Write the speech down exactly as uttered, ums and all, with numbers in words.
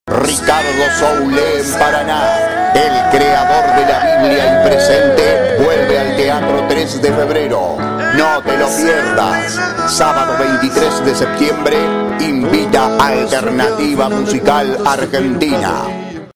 Ricardo Soule en Paraná, el creador de la Biblia y presente, vuelve al Teatro tres de febrero. No te lo pierdas. Sábado veintitrés de septiembre, invita a Alternativa Musical Argentina.